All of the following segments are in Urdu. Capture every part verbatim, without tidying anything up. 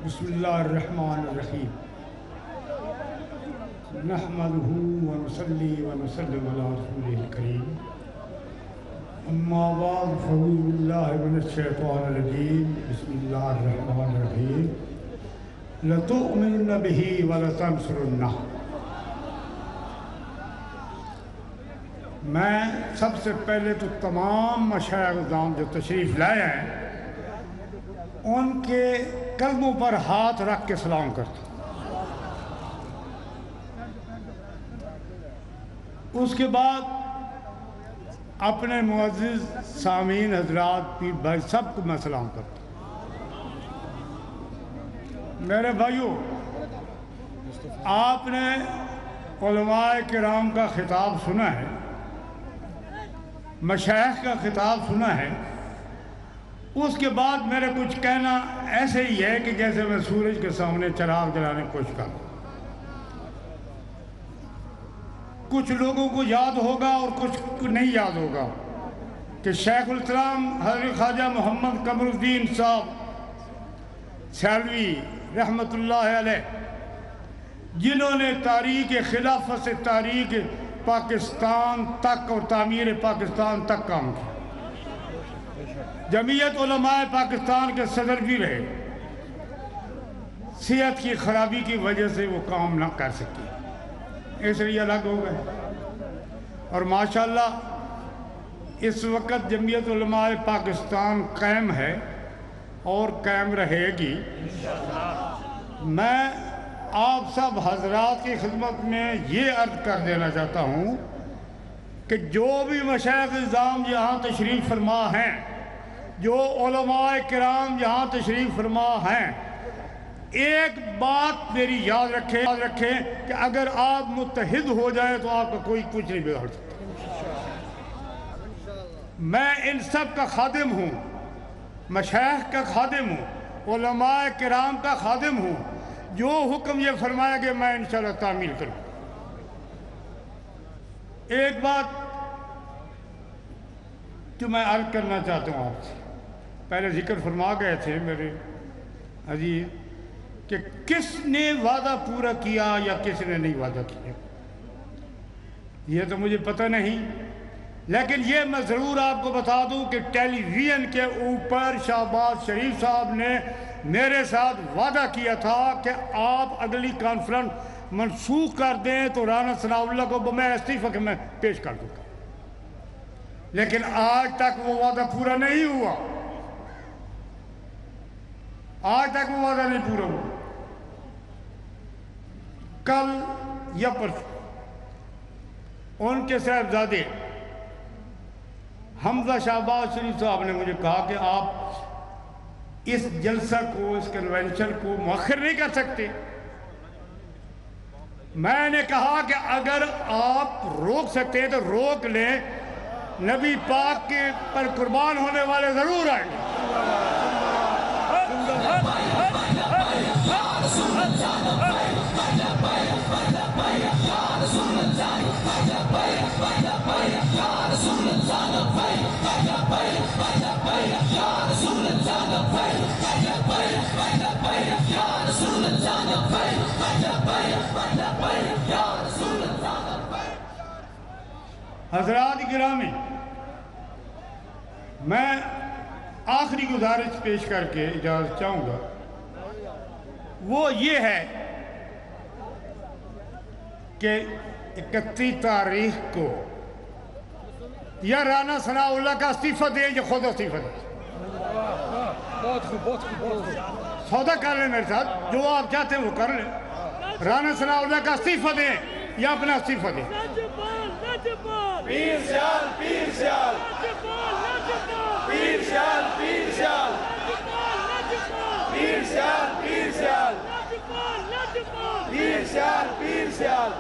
بسم اللہ الرحمن الرحیم نحمدہ ونصلی ونسلم علی رسولہ الکریم اما بعد فاعوذ باللہ من الشیطان الرجیم بسم اللہ الرحمن الرحیم لتؤمنن بہ ولتنصرنہ۔ میں سب سے پہلے تو تمام مشائخ کرام جو تشریف لائے ہیں ان کے قدموں پر ہاتھ رکھ کے سلام کرتا ہوں۔ اس کے بعد اپنے معزز سامعین حضرات پیر بھائی سب کو میں سلام کرتا ہوں۔ میرے بھائیوں، آپ نے علماء کرام کا خطاب سنا ہے، مشائخ کا خطاب سنا ہے۔ اس کے بعد میرے کچھ کہنا ایسے ہی ہے کہ جیسے میں سورج کے سامنے چراغ جلانے کی کوشش کروں۔ کچھ لوگوں کو یاد ہوگا اور کچھ کو نہیں یاد ہوگا کہ شیخ الاسلام حضرت خواجہ محمد قمر الدین صاحب سیالوی رحمۃ اللہ علیہ، جنہوں نے تاریخ خلافت سے تاریخ پاکستان تک اور تعمیر پاکستان تک کام کیا، جمعیت علماء پاکستان کے صدر بھی رہے، صحت کی خرابی کی وجہ سے وہ کام نہ کر سکے، اس لیے الگ ہو گئے۔ اور ماشاءاللہ اس وقت جمعیت علماء پاکستان قائم ہے اور قائم رہے گی۔ میں آپ سب حضرات کی خدمت میں یہ عرض کر دینا چاہتا ہوں کہ جو بھی مشائخ نظام یہاں تشریف فرما ہیں، جو علماء کرام یہاں تشریف فرما ہیں، ایک بات میری یاد رکھیں یاد رکھیں کہ اگر آپ متحد ہو جائیں تو آپ کا کوئی کچھ نہیں بگاڑ سکتا۔ میں ان سب کا خادم ہوں، مشائخ کا خادم ہوں، علماء کرام کا خادم ہوں۔ جو حکم یہ فرمایا کہ میں انشاءاللہ تعمیل کروں۔ ایک بات جو میں عرض کرنا چاہتا ہوں آپ سے، پہلے ذکر فرما گئے تھے میرے عزیز کہ کس نے وعدہ پورا کیا یا کس نے نہیں وعدہ کیا، یہ تو مجھے پتہ نہیں، لیکن یہ میں ضرور آپ کو بتا دوں کہ ٹیلی ویژن کے اوپر شہباز شریف صاحب نے میرے ساتھ وعدہ کیا تھا کہ آپ اگلی کانفرنس منسوخ کر دیں تو رانا ثناء اللہ کو میں استعفیٰ میں پیش کر دوں گا، لیکن آج تک وہ وعدہ پورا نہیں ہوا، آج تک وہ وعدہ نہیں پورا ہوا۔ کل یا پرسوں ان کے صاحبزادے حمزہ شہباز شریف صاحب نے مجھے کہا کہ آپ اس جلسہ کو، اس کنونشن کو مؤخر نہیں کر سکتے۔ میں نے کہا کہ اگر آپ روک سکتے ہیں تو روک لیں، نبی پاک کے پر قربان ہونے والے ضرور آئیں گے۔ حضرات گرامی، میں آخری گزارش پیش کر کے اجازت چاہوں گا، وہ یہ ہے کہ اکتیس تاریخ کو یا رانا ثناء اللہ کا استعفیٰ دیں یا خود استعفیٰ دیں۔ سودا کر لیں میرے ساتھ، جو آپ چاہتے ہیں وہ کر لیں۔ رانا ثناء اللہ کا استعفیٰ دیں یا اپنا استعفیٰ دیں۔ پیر سیال پیر سیال پیر سیال پیر سیال پیر سیال پیر سیال پیر سیال پیر سیال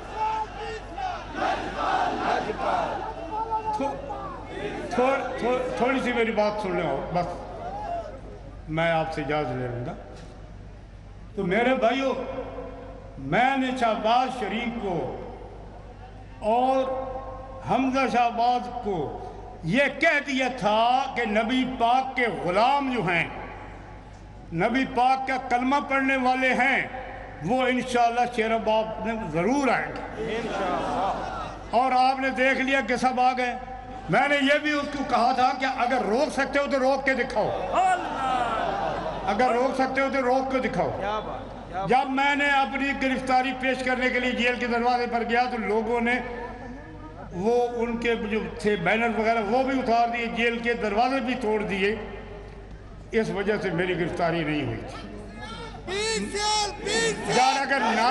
تھوڑی سی میری بات سن لیں، بس میں آپ سے اجازت لے لوں گا۔ تو میرے بھائیوں، میں نے شہباز شریف کو اور حمزہ شہباز کو یہ کہہ دیا تھا کہ نبی پاک کے غلام جو ہیں، नबी पाक का कलमा पढ़ने वाले हैं वो इंशाअल्लाह शेराबाद में ज़रूर आएंगे और आपने देख लिया कि सब आ गए। मैंने ये भी उसको कहा था कि अगर रोक सकते हो तो रोक के दिखाओ, अगर रोक सकते हो तो रोक के दिखाओ। जब मैंने अपनी गिरफ्तारी पेश करने के लिए जेल के दरवाजे पर गया तो लोगों ने वो उनके जो थे बैनर वगैरह वो भी उतार दिए, जेल के दरवाजे भी तोड़ दिए। इस वजह से मेरी गिरफ्तारी नहीं हुई थी। यार अगर ना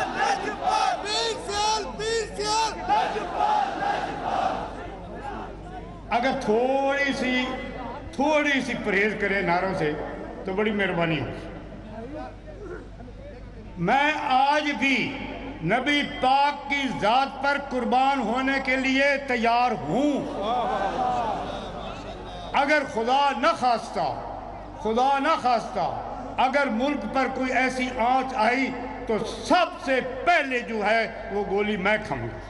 अगर थोड़ी सी थोड़ी सी परहेज करें नारों से तो बड़ी मेहरबानी होगी। मैं आज भी नबी पाक की जात पर कुर्बान होने के लिए तैयार हूं। अगर खुदा न खास्ता खुदा न खास्ता अगर मुल्क पर कोई ऐसी आंच आई तो सबसे पहले जो है वो गोली मैं खाऊंगा।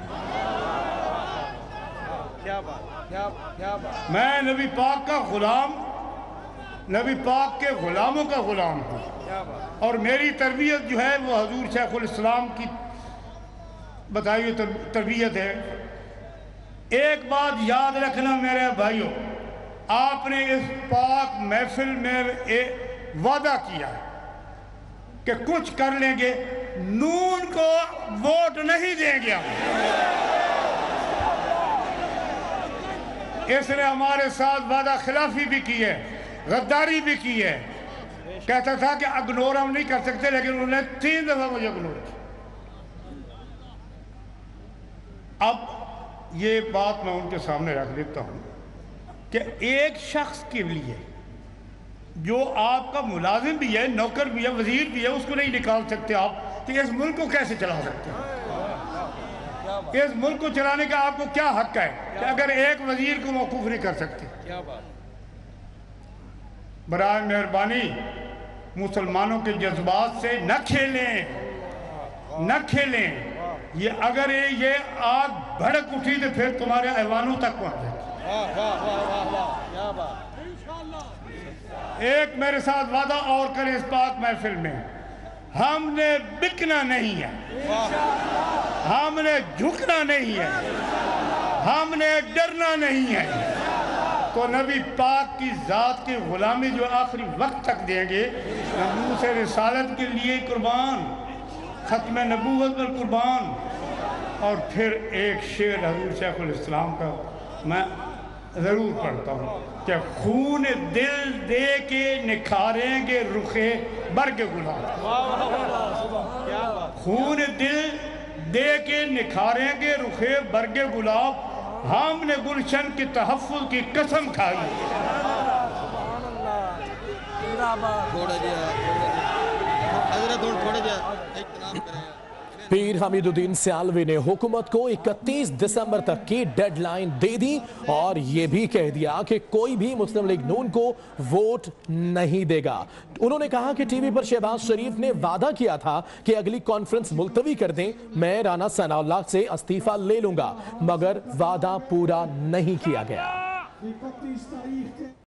क्या बात, क्या क्या बात। मैं नबी पाक का गुलाम, नबी पाक के गुलामों का गुलाम हूँ और मेरी तरबियत जो है वो हजूर शेखुल इस्लाम की बताई हुई तरबियत है। एक बात याद रखना मेरे भाइयों, आपने इस पाक महफिल में एक वादा किया कि कुछ कर लेंगे, नून को वोट नहीं देंगे हम। इसने हमारे साथ वादा खिलाफी भी की है, गद्दारी भी की है। कहता था कि इग्नोर हम नहीं कर सकते, लेकिन उन्होंने तीन दफा मुझे इग्नोर किया। अब ये बात मैं उनके सामने रख देता हूं कि एक शख्स के लिए जो आपका मुलाजिम भी है, नौकर भी है, वजीर भी है, उसको नहीं निकाल सकते आप, तो इस मुल्क को कैसे चला सकते हैं? इस मुल्क को चलाने का आपको क्या हक है कि अगर एक वजीर को मौकूफ नहीं कर सकते? क्या बात। बराए मेहरबानी मुसलमानों के जज्बात से न खेलें, न खेलें। ये अगर ये, ये आग भड़क उठी तो फिर तुम्हारे ऐवानों तक पहुंच जाएगी। क्या बात। एक मेरे साथ वादा और करें इस पाक महफिल में, हमने बिकना नहीं है, हमने झुकना नहीं है, हमने डरना नहीं है। तो नबी पाक की जात की गुलामी जो आखिरी वक्त तक देंगे, नबूवत से रिसालत के लिए कुर्बान, खत्म नबूवत पर कुर्बान। और फिर एक शेर हजूर शेखुल इस्लाम का मैं ज़रूर पढ़ता हूँ कि खून दिल दे के निखारेंगे रुखे बर्ग गुलाब। खून दिल दे के निखारेंगे रुखे बर्ग गुलाब, हमने गुलशन की तहफ़्फ़ुज़ की कसम खाई। पीर हमीदुद्दीन सियालवी ने हुकूमत को इकतीस दिसंबर तक की डेडलाइन दे दी और ये भी कह दिया कि कोई भी मुस्लिम लीग नून को वोट नहीं देगा। उन्होंने कहा कि टीवी पर शहबाज शरीफ ने वादा किया था कि अगली कॉन्फ्रेंस मुलतवी कर दें, मैं राना सनाउल्लाह से इस्तीफा ले लूंगा, मगर वादा पूरा नहीं किया गया।